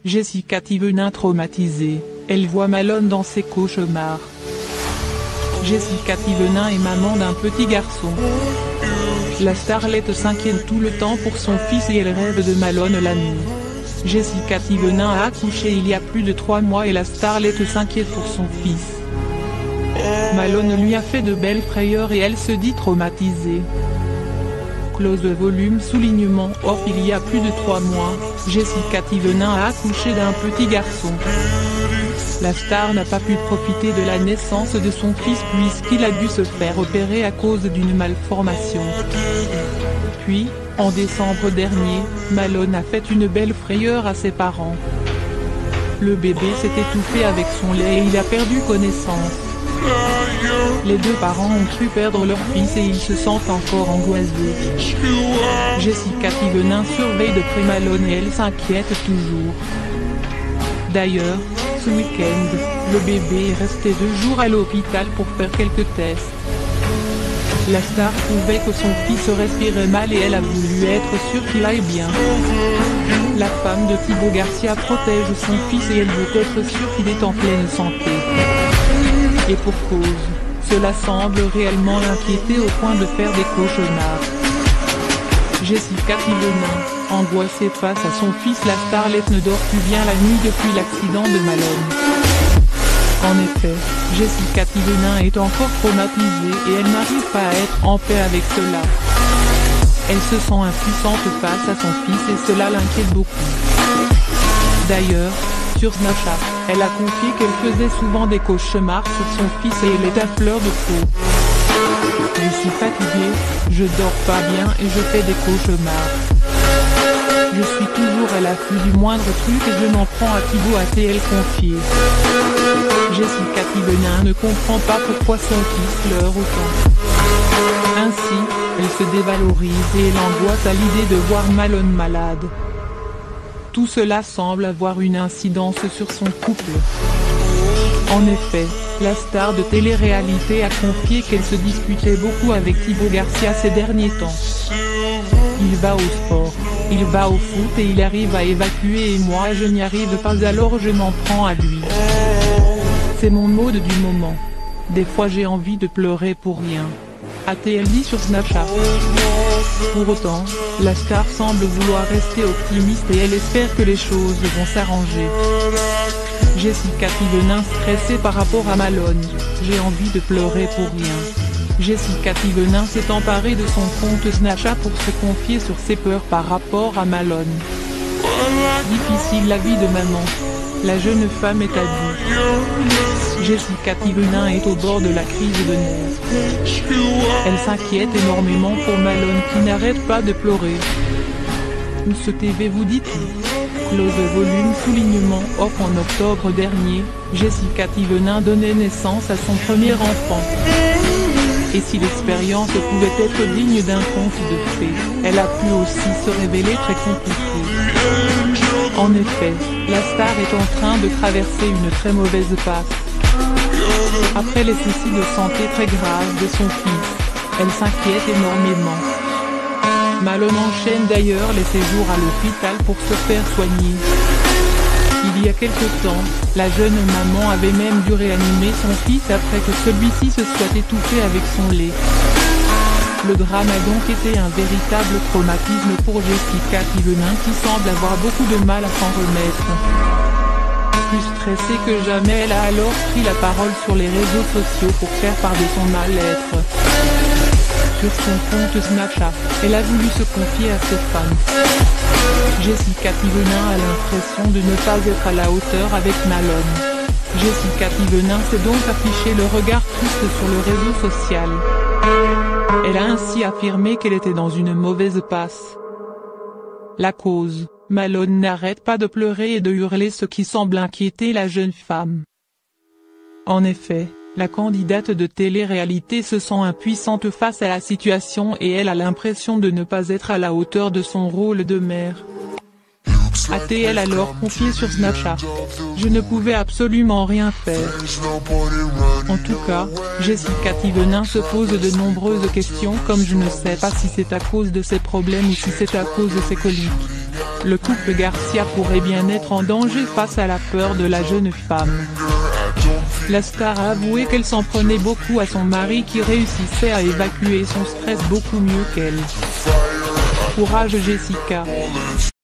Jessica Thivenin traumatisée, elle voit Malone dans ses cauchemars. Jessica Thivenin est maman d'un petit garçon. La starlette s'inquiète tout le temps pour son fils et elle rêve de Malone la nuit. Jessica Thivenin a accouché il y a plus de 3 mois et la starlette s'inquiète pour son fils. Malone lui a fait de belles frayeurs et elle se dit traumatisée. Close de volume soulignement off. Il y a plus de 3 mois, Jessica Thivenin a accouché d'un petit garçon. La star n'a pas pu profiter de la naissance de son fils puisqu'il a dû se faire opérer à cause d'une malformation. Puis, en décembre dernier, Malone a fait une belle frayeur à ses parents. Le bébé s'est étouffé avec son lait et il a perdu connaissance. Les 2 parents ont cru perdre leur fils et ils se sentent encore angoissés. Jessica Thivenin surveille de près Malone et elle s'inquiète toujours. D'ailleurs, ce week-end, le bébé est resté 2 jours à l'hôpital pour faire quelques tests. La star trouvait que son fils respirait mal et elle a voulu être sûre qu'il aille bien. La femme de Thibaut Garcia protège son fils et elle veut être sûre qu'il est en pleine santé. Et pour cause, cela semble réellement l'inquiéter au point de faire des cauchemars. Jessica Thivenin, angoissée face à son fils, la starlette ne dort plus bien la nuit depuis l'accident de Malone. En effet, Jessica Thivenin est encore traumatisée et elle n'arrive pas à être en paix avec cela. Elle se sent impuissante face à son fils et cela l'inquiète beaucoup. D'ailleurs, sur Snapchat, elle a confié qu'elle faisait souvent des cauchemars sur son fils et elle est à fleur de peau. Je suis fatiguée, je dors pas bien et je fais des cauchemars. Je suis toujours à l'affût du moindre truc et je m'en prends à Thibaut, a-t-elle confié. Jessica Thivenin ne comprend pas pourquoi son fils pleure autant. Ainsi, elle se dévalorise et elle angoisse à l'idée de voir Malone malade. Tout cela semble avoir une incidence sur son couple. En effet, la star de télé-réalité a confié qu'elle se disputait beaucoup avec Thibaut Garcia ces derniers temps. Il va au sport, il va au foot et il arrive à évacuer et moi je n'y arrive pas alors je m'en prends à lui. C'est mon mode du moment. Des fois j'ai envie de pleurer pour rien, a-t-elle dit sur Snapchat. Pour autant, la star semble vouloir rester optimiste et elle espère que les choses vont s'arranger. Jessica Thivenin stressée par rapport à Malone, j'ai envie de pleurer pour rien. Jessica Thivenin s'est emparée de son compte Snapchat pour se confier sur ses peurs par rapport à Malone. Difficile la vie de maman. La jeune femme est à bout. Jessica Thivenin est au bord de la crise de nerfs. Elle s'inquiète énormément pour Malone qui n'arrête pas de pleurer. Où ce TV vous dit-il? Close volume soulignement off. En octobre dernier, Jessica Thivenin donnait naissance à son premier enfant. Et si l'expérience pouvait être digne d'un conte de fées, elle a pu aussi se révéler très compliquée. En effet, la star est en train de traverser une très mauvaise passe. Après les soucis de santé très graves de son fils, elle s'inquiète énormément. Malone enchaîne d'ailleurs les séjours à l'hôpital pour se faire soigner. Il y a quelque temps, la jeune maman avait même dû réanimer son fils après que celui-ci se soit étouffé avec son lait. Le drame a donc été un véritable traumatisme pour Jessica Thivenin qui semble avoir beaucoup de mal à s'en remettre. Plus stressée que jamais, elle a alors pris la parole sur les réseaux sociaux pour faire part de son mal-être. Sur son compte Snapchat, elle a voulu se confier à ses fans. Jessica Thivenin a l'impression de ne pas être à la hauteur avec Malone. Jessica Thivenin s'est donc affiché le regard triste sur le réseau social. Elle a ainsi affirmé qu'elle était dans une mauvaise passe. La cause, Malone n'arrête pas de pleurer et de hurler, ce qui semble inquiéter la jeune femme. En effet, la candidate de télé-réalité se sent impuissante face à la situation et elle a l'impression de ne pas être à la hauteur de son rôle de mère. A-t-elle alors confié sur Snapchat. Je ne pouvais absolument rien faire. En tout cas, Jessica Thivenin se pose de nombreuses questions comme je ne sais pas si c'est à cause de ses problèmes ou si c'est à cause de ses coliques. le couple Garcia pourrait bien être en danger face à la peur de la jeune femme. La star a avoué qu'elle s'en prenait beaucoup à son mari qui réussissait à évacuer son stress beaucoup mieux qu'elle. Courage Jessica.